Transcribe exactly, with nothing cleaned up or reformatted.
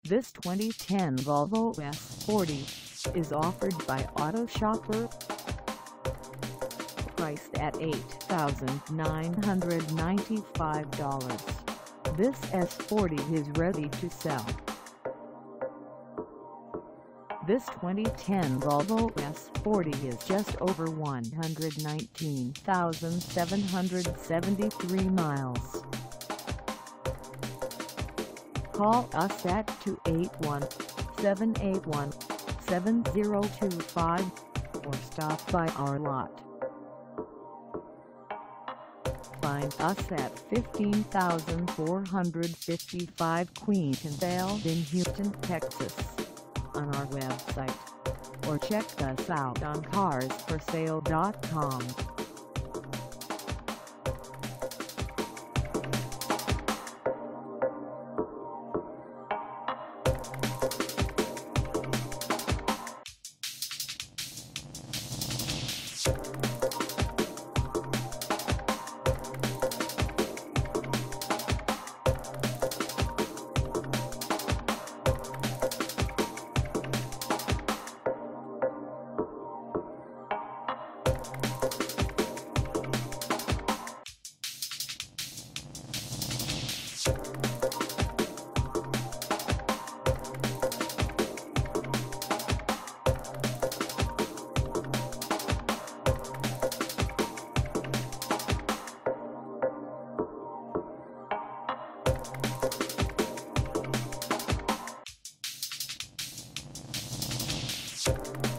This twenty ten Volvo S forty is offered by Auto Shopper. Priced at eight thousand nine hundred ninety-five dollars, this S forty is ready to sell. This twenty ten Volvo S forty is just over one hundred nineteen thousand seven hundred seventy-three miles. Call us at two eight one, seven eight one, seven zero two five or stop by our lot. Find us at fifteen thousand four hundred fifty-five Kuykendahl in Houston, Texas, on our website, or check us out on cars for sale dot com. You